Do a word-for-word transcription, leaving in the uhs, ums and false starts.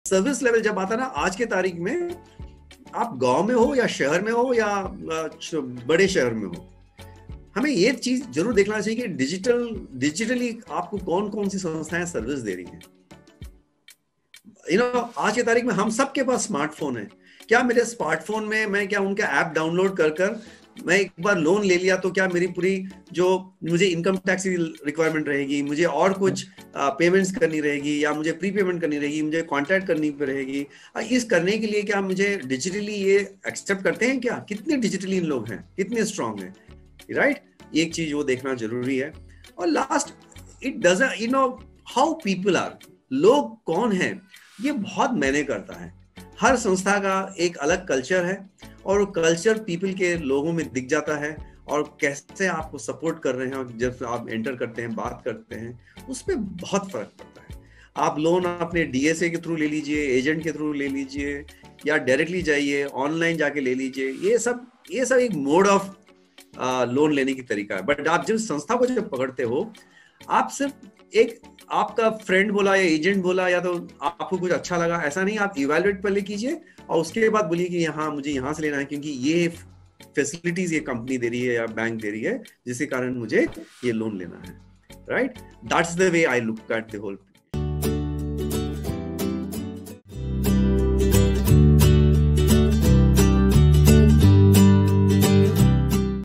Service level जब आता है ना, आज के तारीख में आप गांव में हो या शहर में हो या बड़े शहर में हो, हमें ये चीज जरूर देखना चाहिए कि डिजिटल डिजिटली आपको कौन कौन सी संस्थाएं सर्विस दे रही हैं। यू नो आज की तारीख में हम सबके पास स्मार्टफोन है। क्या मेरे स्मार्टफोन में मैं क्या उनका ऐप डाउनलोड कर कर मैं एक बार लोन ले लिया तो क्या मेरी पूरी जो मुझे इनकम टैक्स की रिक्वायरमेंट रहेगी, मुझे और कुछ पेमेंट्स करनी रहेगी या मुझे प्री पेमेंट करनी रहेगी, मुझे कॉन्टैक्ट करनी रहेगी, इस करने के लिए क्या मुझे डिजिटली ये एक्सेप्ट करते हैं? क्या कितने डिजिटली इन लोग हैं, कितने स्ट्रांग हैं, राइट? एक चीज वो देखना जरूरी है। और last, it doesn't, you know how people are, लोग कौन हैं, ये बहुत मैंने करता है। हर संस्था का एक अलग कल्चर है और वो कल्चर पीपल के लोगों में दिख जाता है, और कैसे आपको सपोर्ट कर रहे हैं जब आप एंटर करते हैं, बात करते हैं, उसमें बहुत फर्क पड़ता है। आप लोन अपने डीएसए के थ्रू ले लीजिए, एजेंट के थ्रू ले लीजिए, या डायरेक्टली जाइए, ऑनलाइन जाके ले लीजिए, ये सब ये सब एक मोड ऑफ लोन लेने की तरीका है। बट आप जब संस्था को जब पकड़ते हो, आप सिर्फ एक आपका फ्रेंड बोला या एजेंट बोला या तो आपको कुछ अच्छा लगा, ऐसा नहीं, आप इवैल्यूएट पहले कीजिए और उसके बाद बोलिए कि यहाँ मुझे यहाँ से लेना है क्योंकि ये फैसिलिटीज ये कंपनी दे रही है या बैंक दे रही है जिसके कारण मुझे ये लोन लेना है, right? That's the way I look at the whole